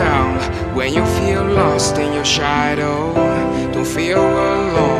down when you feel lost in your shadow. Don't feel alone